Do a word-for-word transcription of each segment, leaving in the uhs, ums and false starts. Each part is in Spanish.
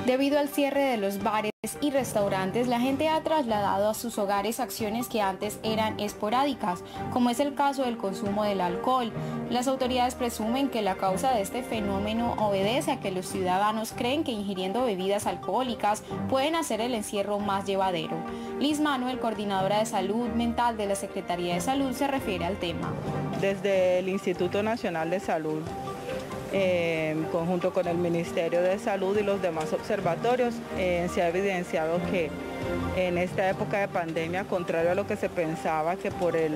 Debido al cierre de los bares y restaurantes, la gente ha trasladado a sus hogares acciones que antes eran esporádicas, como es el caso del consumo del alcohol. Las autoridades presumen que la causa de este fenómeno obedece a que los ciudadanos creen que ingiriendo bebidas alcohólicas pueden hacer el encierro más llevadero. Liz Manuel, coordinadora de salud mental de la Secretaría de Salud, se refiere al tema. Desde el Instituto Nacional de Salud, Eh, en conjunto con el Ministerio de Salud y los demás observatorios, eh, se ha evidenciado que en esta época de pandemia, contrario a lo que se pensaba, que por el,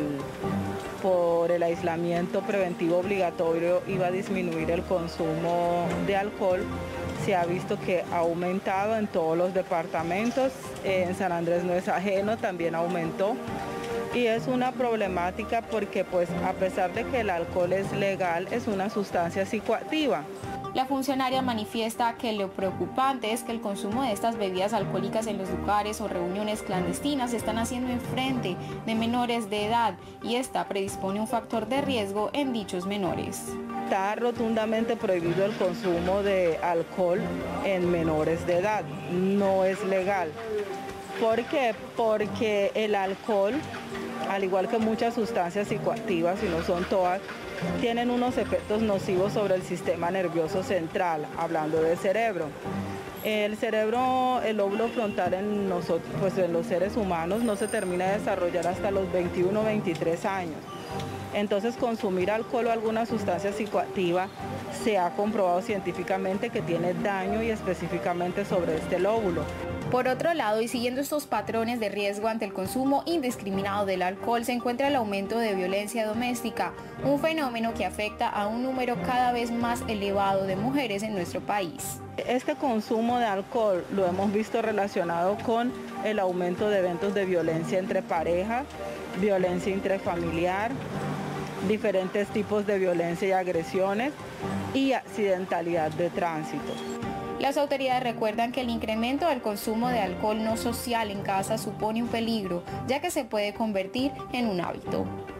por el aislamiento preventivo obligatorio iba a disminuir el consumo de alcohol, se ha visto que ha aumentado en todos los departamentos. Eh, en San Andrés no es ajeno, también aumentó. Y es una problemática porque, pues, a pesar de que el alcohol es legal, es una sustancia psicoactiva. La funcionaria manifiesta que lo preocupante es que el consumo de estas bebidas alcohólicas en los lugares o reuniones clandestinas se están haciendo en frente de menores de edad y esta predispone un factor de riesgo en dichos menores. Está rotundamente prohibido el consumo de alcohol en menores de edad, no es legal. ¿Por qué? Porque el alcohol, al igual que muchas sustancias psicoactivas, y no son todas, tienen unos efectos nocivos sobre el sistema nervioso central, hablando del cerebro. El cerebro, el lóbulo frontal en nosotros, pues en los seres humanos, no se termina de desarrollar hasta los veintiuno o veintitrés años. Entonces, consumir alcohol o alguna sustancia psicoactiva se ha comprobado científicamente que tiene daño y específicamente sobre este lóbulo. Por otro lado, y siguiendo estos patrones de riesgo ante el consumo indiscriminado del alcohol, se encuentra el aumento de violencia doméstica, un fenómeno que afecta a un número cada vez más elevado de mujeres en nuestro país. Este consumo de alcohol lo hemos visto relacionado con el aumento de eventos de violencia entre parejas, violencia intrafamiliar, diferentes tipos de violencia y agresiones y accidentalidad de tránsito. Las autoridades recuerdan que el incremento del consumo de alcohol no social en casa supone un peligro, ya que se puede convertir en un hábito.